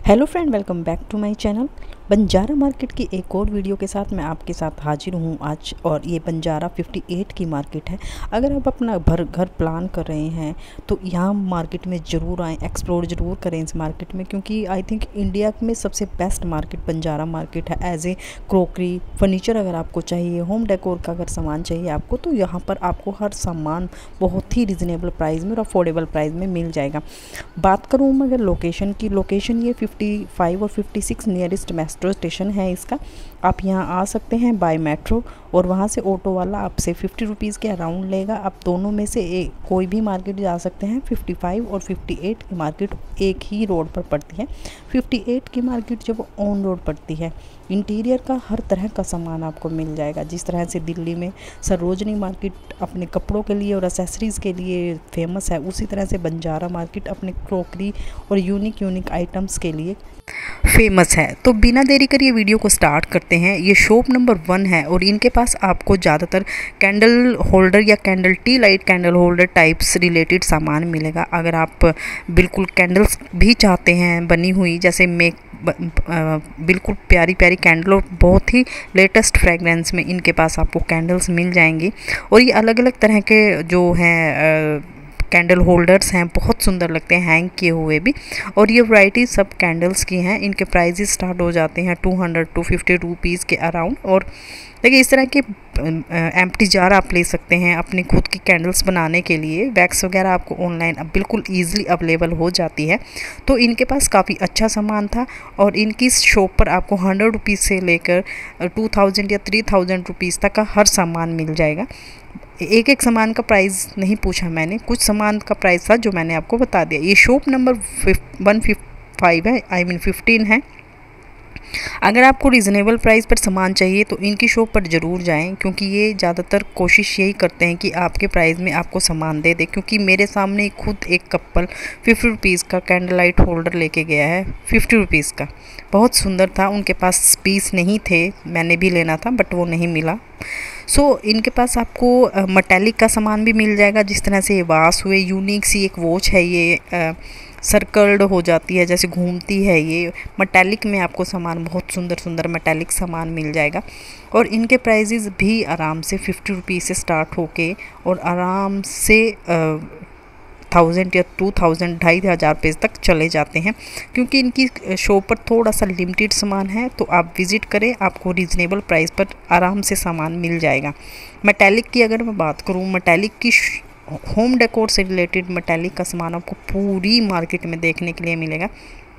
Hello friend, welcome back to my channel. Banjara market की एक और वीडियो के साथ मैं आपके साथ हाजिर हूँ आज। और ये बंजारा 58 की मार्केट है। अगर आप अपना घर प्लान कर रहे हैं तो यहाँ मार्केट में ज़रूर आएँ, एक्सप्लोर ज़रूर करें इस मार्केट में, क्योंकि आई थिंक इंडिया में सबसे बेस्ट मार्केट बंजारा मार्केट है। एज ए क्रोकरी, फर्नीचर अगर आपको चाहिए, होम डेकोर का अगर सामान चाहिए आपको, तो यहाँ पर आपको हर सामान बहुत ही रिजनेबल प्राइस में और अफोर्डेबल प्राइस में मिल जाएगा। बात करूँ मगर लोकेशन की, लोकेशन ये 55 और 56 नियरेस्ट मेट्रो स्टेशन है इसका। आप यहाँ आ सकते हैं बाय मेट्रो, और वहाँ से ऑटो वाला आपसे 50 रुपीज़ के अराउंड लेगा। आप दोनों में से कोई भी मार्केट जा सकते हैं। 55 और 58 की मार्केट एक ही रोड पर पड़ती है। 58 की मार्केट जब ऑन रोड पड़ती है, इंटीरियर का हर तरह का सामान आपको मिल जाएगा। जिस तरह से दिल्ली में सरोजनी मार्केट अपने कपड़ों के लिए और एसेसरीज़ के लिए फेमस है, उसी तरह से बंजारा मार्केट अपने क्रोकरी और यूनिक आइटम्स के लिए फेमस है। तो बिना देरी कर ये वीडियो को स्टार्ट करते हैं। ये शॉप नंबर 1 है और इनके पास आपको ज़्यादातर कैंडल होल्डर या candle tea light candle holder types related सामान मिलेगा। अगर आप बिल्कुल कैंडल्स भी चाहते हैं बनी हुई, जैसे बिल्कुल प्यारी प्यारी कैंडल और बहुत ही लेटेस्ट फ्रेगरेंस में इनके पास आपको कैंडल्स मिल जाएंगी। और ये अलग अलग तरह के जो हैं कैंडल होल्डर्स हैं, बहुत सुंदर लगते हैं हैंग किए हुए भी। और ये वैरायटी सब कैंडल्स की हैं। इनके प्राइजेस स्टार्ट हो जाते हैं 250 रुपीज़ के अराउंड। और देखिए इस तरह के एम्प्टी जार आप ले सकते हैं अपनी खुद की कैंडल्स बनाने के लिए। वैक्स वगैरह आपको ऑनलाइन अब बिल्कुल ईजिली अवेलेबल हो जाती है। तो इनके पास काफ़ी अच्छा सामान था और इनकी शॉप पर आपको 100 रुपीज़ से लेकर 2000 या 3000 रुपीज़ तक का हर सामान मिल जाएगा। एक एक सामान का प्राइस नहीं पूछा मैंने, कुछ सामान का प्राइस था जो मैंने आपको बता दिया। ये शॉप नंबर 155 है, आई मीन 15 है। अगर आपको रिजनेबल प्राइस पर सामान चाहिए तो इनकी शॉप पर ज़रूर जाएं, क्योंकि ये ज़्यादातर कोशिश यही करते हैं कि आपके प्राइस में आपको सामान दे दे। क्योंकि मेरे सामने खुद एक कपल 50 रुपीज़ का कैंडल लाइट होल्डर लेके गया है, 50 रुपीज़ का। बहुत सुंदर था। उनके पास पीस नहीं थे, मैंने भी लेना था बट वो नहीं मिला। इनके पास आपको मेटालिक का सामान भी मिल जाएगा। जिस तरह से ये वास हुए, यूनिक सी एक वॉच है, ये सर्कल्ड हो जाती है, जैसे घूमती है। ये मेटालिक में आपको सामान बहुत सुंदर सुंदर मेटालिक सामान मिल जाएगा। और इनके प्राइजेज़ भी आराम से 50 रुपीज़ से स्टार्ट होके और आराम से 1000 या 2000 2500 रुपये तक चले जाते हैं। क्योंकि इनकी शॉप पर थोड़ा सा लिमिटेड सामान है, तो आप विज़िट करें, आपको रीज़नेबल प्राइस पर आराम से सामान मिल जाएगा। मेटालिक की अगर मैं बात करूँ, मेटालिक की होम डेकोर से रिलेटेड मेटालिक का सामान आपको पूरी मार्केट में देखने के लिए मिलेगा।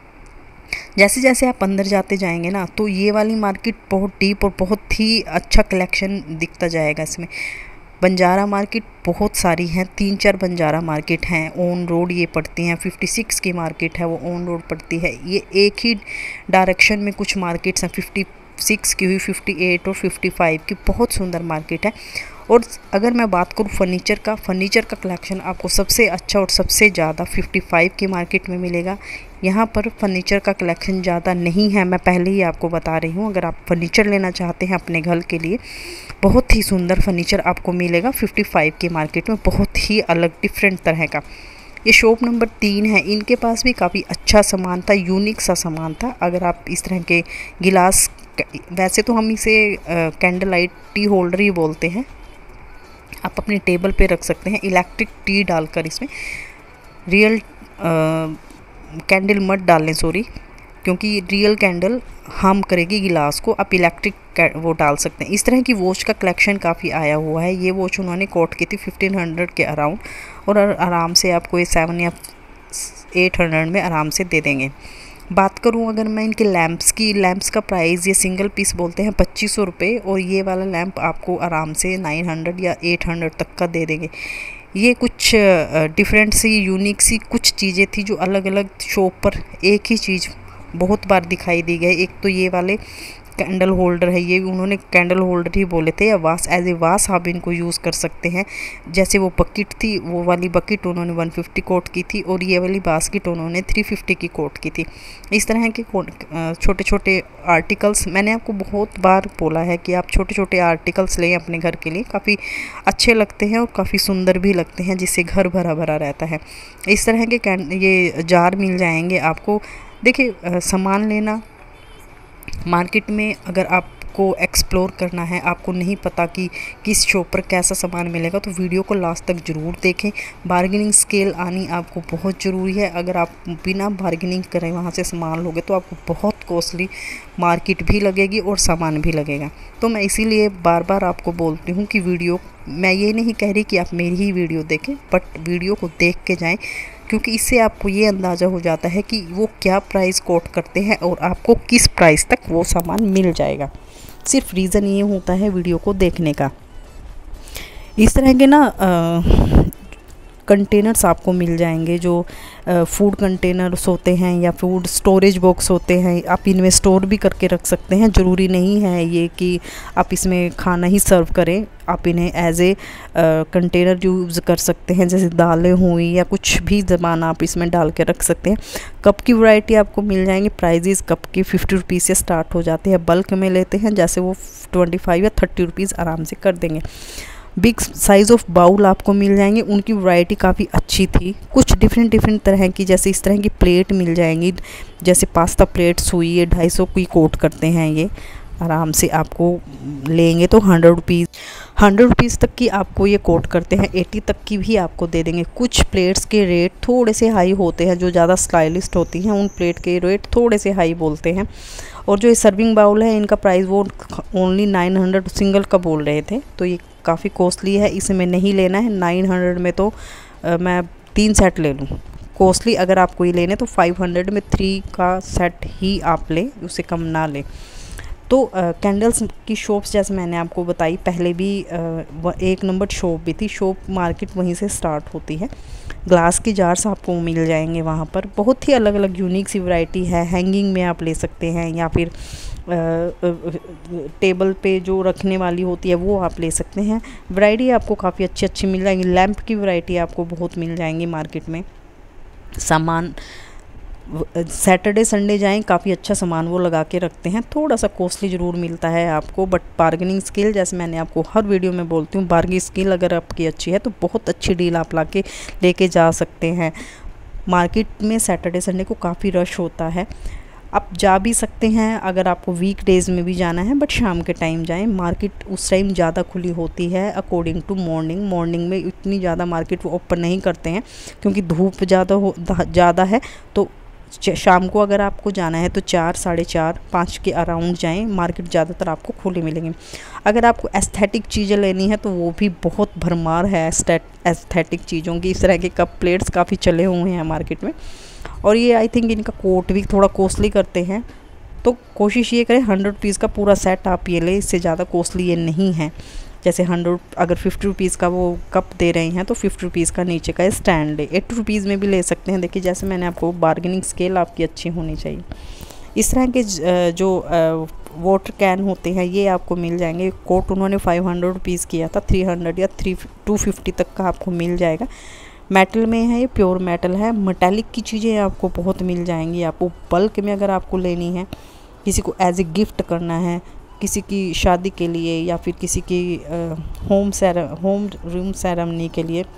जैसे जैसे आप अंदर जाते जाएंगे ना, तो ये वाली मार्केट बहुत डीप और बहुत ही अच्छा कलेक्शन दिखता जाएगा इसमें। बंजारा मार्केट बहुत सारी हैं, 3-4 बंजारा मार्केट हैं। ऑन रोड ये पड़ती हैं। 56 की मार्केट है, वो ऑन रोड पड़ती है। ये एक ही डायरेक्शन में कुछ मार्केट्स हैं, 56 की हुई, 58 और 55 की। बहुत सुंदर मार्केट है। और अगर मैं बात करूँ फर्नीचर का कलेक्शन आपको सबसे अच्छा और सबसे ज़्यादा 55 की मार्केट में मिलेगा। यहाँ पर फर्नीचर का कलेक्शन ज़्यादा नहीं है, मैं पहले ही आपको बता रही हूँ। अगर आप फर्नीचर लेना चाहते हैं अपने घर के लिए, बहुत ही सुंदर फर्नीचर आपको मिलेगा 55 की मार्केट में, बहुत ही अलग डिफरेंट तरह का। ये शॉप नंबर 3 है। इनके पास भी काफ़ी अच्छा सामान था, यूनिक सा सामान था। अगर आप इस तरह के गिलास, वैसे तो हम इसे कैंडल लाइट टी होल्डर ही बोलते हैं, आप अपने टेबल पे रख सकते हैं। इलेक्ट्रिक टी डालकर इसमें रियल कैंडल मत डालें, सॉरी, क्योंकि रियल कैंडल हार्म करेगी गिलास को। आप इलेक्ट्रिक वो डाल सकते हैं। इस तरह की वॉच का कलेक्शन काफ़ी आया हुआ है। ये वॉच उन्होंने कोट की थी 1500 के अराउंड, और आराम से आपको ये 7 या 800 में आराम से दे देंगे। बात करूं अगर मैं इनके लैंप्स का प्राइस, ये सिंगल पीस बोलते हैं 2500 रुपये, और ये वाला लैंप आपको आराम से 900 या 800 तक का दे देंगे। ये कुछ डिफरेंट सी यूनिक सी कुछ चीज़ें थी जो अलग अलग शॉप पर एक ही चीज़ बहुत बार दिखाई दी गई। एक तो ये वाले कैंडल होल्डर है, ये उन्होंने कैंडल होल्डर ही बोले थे, या वास, एज ए वास आप इनको यूज़ कर सकते हैं। जैसे वो बकेट थी, वो वाली बकेट उन्होंने 150 कोट की थी, और ये वाली बास्केट उन्होंने 350 की कोट की थी। इस तरह के छोटे छोटे आर्टिकल्स, मैंने आपको बहुत बार बोला है कि आप छोटे छोटे आर्टिकल्स लें अपने घर के लिए, काफ़ी अच्छे लगते हैं और काफ़ी सुंदर भी लगते हैं, जिससे घर भरा भरा रहता है। इस तरह के ये जार मिल जाएंगे आपको देखिए सामान लेना मार्केट में, अगर आपको एक्सप्लोर करना है, आपको नहीं पता कि किस शॉप पर कैसा सामान मिलेगा, तो वीडियो को लास्ट तक ज़रूर देखें। बार्गेनिंग स्किल आनी आपको बहुत ज़रूरी है। अगर आप बिना बार्गेनिंग करें वहाँ से सामान लोगे तो आपको बहुत कॉस्टली मार्केट भी लगेगी और सामान भी लगेगा। तो मैं इसीलिए बार बार आपको बोलती हूँ कि वीडियो, मैं ये नहीं कह रही कि आप मेरी ही वीडियो देखें, बट वीडियो को देख के जाएँ, क्योंकि इससे आपको ये अंदाज़ा हो जाता है कि वो क्या प्राइस कोट करते हैं और आपको किस प्राइस तक वो सामान मिल जाएगा। सिर्फ रीज़न ये होता है वीडियो को देखने का। इस तरह के ना कंटेनर्स आपको मिल जाएंगे, जो फूड कंटेनर्स होते हैं या फूड स्टोरेज बॉक्स होते हैं, आप इनमें स्टोर भी करके रख सकते हैं। ज़रूरी नहीं है ये कि आप इसमें खाना ही सर्व करें, आप इन्हें एज ए कंटेनर यूज़ कर सकते हैं। जैसे दालें हुई या कुछ भी सामान आप इसमें डाल के रख सकते हैं। कप की वैरायटी आपको मिल जाएंगी। प्राइजेज़ कप की 50 रुपीज़ से स्टार्ट हो जाते हैं। बल्क में लेते हैं जैसे वो 25 या 30 रुपीज़ आराम से कर देंगे। बिग साइज़ ऑफ बाउल आपको मिल जाएंगे, उनकी वैरायटी काफ़ी अच्छी थी। कुछ डिफरेंट तरह की, जैसे इस तरह की प्लेट मिल जाएंगी, जैसे पास्ता प्लेट्स हुई, ये 250 की कोट करते हैं। ये आराम से आपको लेंगे तो 100 रुपीज़ तक की आपको ये कोट करते हैं। 80 तक की भी आपको दे देंगे। कुछ प्लेट्स के रेट थोड़े से हाई होते हैं, जो ज़्यादा स्टाइलिस्ट होती हैं उन प्लेट के रेट थोड़े से हाई बोलते हैं। और जो ये सर्विंग बाउल है, इनका प्राइस वो ओनली 900 सिंगल का बोल रहे थे, तो ये काफ़ी कॉस्टली है, इसे मैं नहीं लेना है। 900 में तो मैं 3 सेट ले लूँ। कॉस्टली अगर आपको ये लेने तो 500 में 3 का सेट ही आप लें, उससे कम ना लें। तो कैंडल्स की शॉप्स जैसे मैंने आपको बताई पहले भी, 1 नंबर शॉप भी थी। शॉप मार्केट वहीं से स्टार्ट होती है। ग्लास की जार्स आपको मिल जाएंगे वहाँ पर। बहुत ही अलग अलग यूनिक सी वैरायटी है। हैंगिंग में आप ले सकते हैं, या फिर टेबल पे जो रखने वाली होती है वो आप ले सकते हैं। वैरायटी आपको काफ़ी अच्छी मिल जाएंगी। लैंप की वैरायटी आपको बहुत मिल जाएंगी मार्केट में। सामान सैटरडे संडे जाएं, काफ़ी अच्छा सामान वो लगा के रखते हैं। थोड़ा सा कॉस्टली ज़रूर मिलता है आपको, बट बार्गेनिंग स्किल, जैसे मैंने आपको हर वीडियो में बोलती हूँ, बार्गेनिंग स्किल अगर आपकी अच्छी है तो बहुत अच्छी डील आप लेके जा सकते हैं। मार्केट में सैटरडे संडे को काफ़ी रश होता है। आप जा भी सकते हैं अगर आपको वीक डेज़ में भी जाना है, बट शाम के टाइम जाएं। मार्केट उस टाइम ज़्यादा खुली होती है अकॉर्डिंग टू मॉर्निंग में इतनी ज़्यादा मार्केट वो ओपन नहीं करते हैं, क्योंकि धूप ज़्यादा है। तो शाम को अगर आपको जाना है तो 4, साढ़े 4, 5 के अराउंड जाएं। मार्केट ज़्यादातर आपको खुले मिलेंगे। अगर आपको एस्थेटिक चीज़ें लेनी है तो वो भी बहुत भरमार है एस्थेटिक चीज़ों की। इस तरह के कप प्लेट्स काफ़ी चले हुए हैं मार्केट में, और ये आई थिंक इनका कोट भी थोड़ा कॉस्टली करते हैं। तो कोशिश ये करें 100 रुपीज़ का पूरा सेट आप ये लें, इससे ज़्यादा कॉस्टली ये नहीं है। जैसे 100 अगर 50 रुपीज़ का वो कप दे रहे हैं तो 50 रुपीज़ का नीचे का स्टैंड ले। 80 रुपीज़ में भी ले सकते हैं। देखिए जैसे मैंने आपको, बार्गेनिंग स्केल आपकी अच्छी होनी चाहिए। इस तरह के जो वाटर कैन होते हैं ये आपको मिल जाएंगे। कोट उन्होंने 500 रुपीज़ किया था, 300 या 250 तक का आपको मिल जाएगा। मेटल में है, ये प्योर मेटल है। मेटालिक की चीज़ें आपको बहुत मिल जाएंगी। आपको बल्क में अगर आपको लेनी है, किसी को एज ए गिफ्ट करना है, किसी की शादी के लिए, या फिर किसी की होम रूम सेरेमनी के लिए,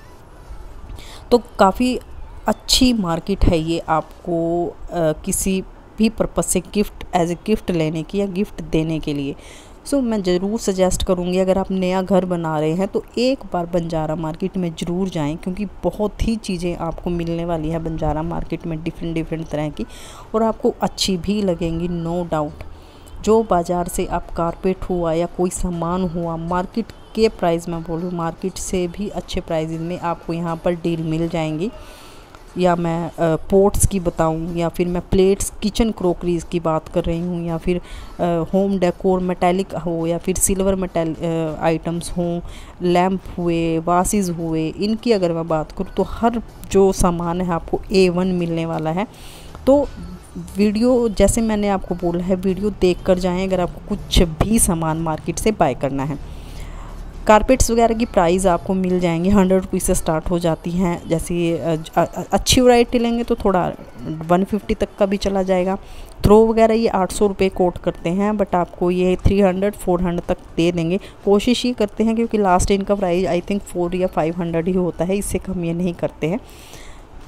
तो काफ़ी अच्छी मार्केट है ये आपको किसी भी पर्पस से गिफ्ट, एज ए गिफ्ट लेने की या गिफ्ट देने के लिए। सो मैं ज़रूर सजेस्ट करूँगी, अगर आप नया घर बना रहे हैं तो एक बार बंजारा मार्केट में ज़रूर जाएं, क्योंकि बहुत ही चीज़ें आपको मिलने वाली है बंजारा मार्केट में, डिफरेंट तरह की, और आपको अच्छी भी लगेंगी, नो डाउट। जो बाज़ार से आप कारपेट हुआ या कोई सामान हुआ, मार्केट के प्राइस में बोलूँ, मार्केट से भी अच्छे प्राइस में आपको यहाँ पर डील मिल जाएंगी। या मैं पोट्स की बताऊँ, या फिर मैं प्लेट्स, किचन क्रॉकरीज की बात कर रही हूँ, या फिर होम डेकोर मेटालिक हो, या फिर सिल्वर मेटल आइटम्स हों, लैंप हुए, वासेस हुए, इनकी अगर मैं बात करूँ तो हर जो सामान है आपको A1 मिलने वाला है। तो वीडियो, जैसे मैंने आपको बोला है, वीडियो देख कर जाएँ अगर आपको कुछ भी सामान मार्केट से बाय करना है। कारपेट्स वगैरह की प्राइस आपको मिल जाएंगी, 100 रुपीज़ से स्टार्ट हो जाती हैं। जैसे अच्छी वैरायटी लेंगे तो थोड़ा 150 तक का भी चला जाएगा। थ्रो वगैरह ये 800 रुपये कोट करते हैं, बट आपको ये 300-400 तक दे देंगे। कोशिश ये करते हैं, क्योंकि लास्ट इनका प्राइस आई थिंक 400 या 500 ही होता है, इससे कम ये नहीं करते हैं।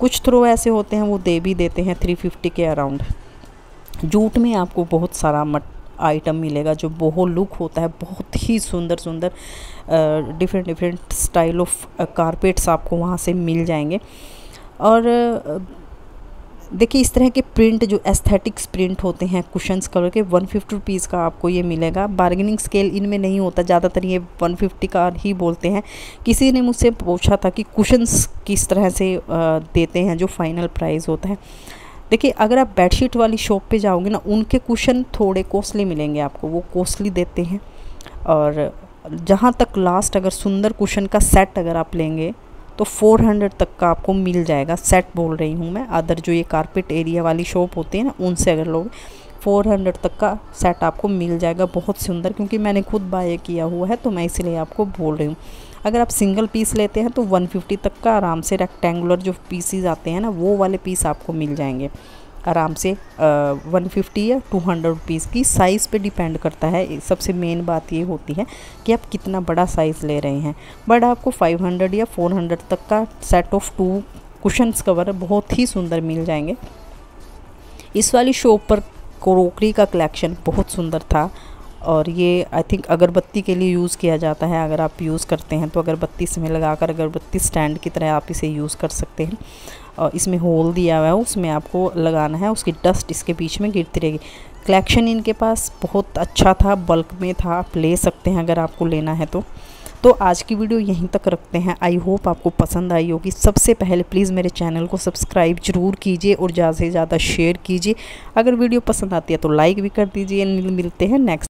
कुछ थ्रो ऐसे होते हैं वो दे भी देते हैं 350 के अराउंड। जूट में आपको बहुत सारा आइटम मिलेगा जो बहुत लुक होता है, बहुत ही सुंदर सुंदर डिफरेंट स्टाइल ऑफ कारपेट्स आपको वहाँ से मिल जाएंगे। और देखिए इस तरह के प्रिंट जो एस्थेटिक्स प्रिंट होते हैं कुशन्स कलर के 150 रुपीज़ का आपको ये मिलेगा। बार्गेनिंग स्केल इनमें नहीं होता, ज़्यादातर ये 150 का ही बोलते हैं। किसी ने मुझसे पूछा था कि कुशन्स किस तरह से देते हैं जो फाइनल प्राइस होता है। देखिए अगर आप बेडशीट वाली शॉप पे जाओगे ना, उनके कुशन थोड़े कॉस्टली मिलेंगे आपको, वो कॉस्टली देते हैं। और जहाँ तक लास्ट अगर सुंदर कुशन का सेट अगर आप लेंगे तो 400 तक का आपको मिल जाएगा। सेट बोल रही हूँ मैं, अदर जो ये कारपेट एरिया वाली शॉप होती है ना उनसे अगर लोग 400 तक का सेट आपको मिल जाएगा। बहुत सुंदर, क्योंकि मैंने खुद बाय किया हुआ है तो मैं इसलिए आपको बोल रही हूँ। अगर आप सिंगल पीस लेते हैं तो 150 तक का आराम से रेक्टेंगुलर जो पीसीज आते हैं ना वो वाले पीस आपको मिल जाएंगे आराम से 150 या 200 रुपीज़ की। साइज़ पे डिपेंड करता है। सबसे मेन बात ये होती है कि आप कितना बड़ा साइज़ ले रहे हैं। बट आपको 500 या 400 तक का सेट ऑफ 2 कुशन्स कवर बहुत ही सुंदर मिल जाएंगे। इस वाली शॉप पर क्रोकरी का कलेक्शन बहुत सुंदर था। और ये आई थिंक अगरबत्ती के लिए यूज़ किया जाता है। अगर आप यूज़ करते हैं तो अगरबत्ती इसमें लगाकर अगरबत्ती स्टैंड की तरह आप इसे यूज़ कर सकते हैं। और इसमें होल दिया हुआ है, उसमें आपको लगाना है, उसकी डस्ट इसके बीच में गिरती रहेगी। कलेक्शन इनके पास बहुत अच्छा था, बल्क में था, आप ले सकते हैं अगर आपको लेना है तो आज की वीडियो यहीं तक रखते हैं। आई होप आपको पसंद आई होगी। सबसे पहले प्लीज़ मेरे चैनल को सब्सक्राइब ज़रूर कीजिए और ज़्यादा से ज़्यादा शेयर कीजिए। अगर वीडियो पसंद आती है तो लाइक भी कर दीजिए। मिलते हैं नेक्स्ट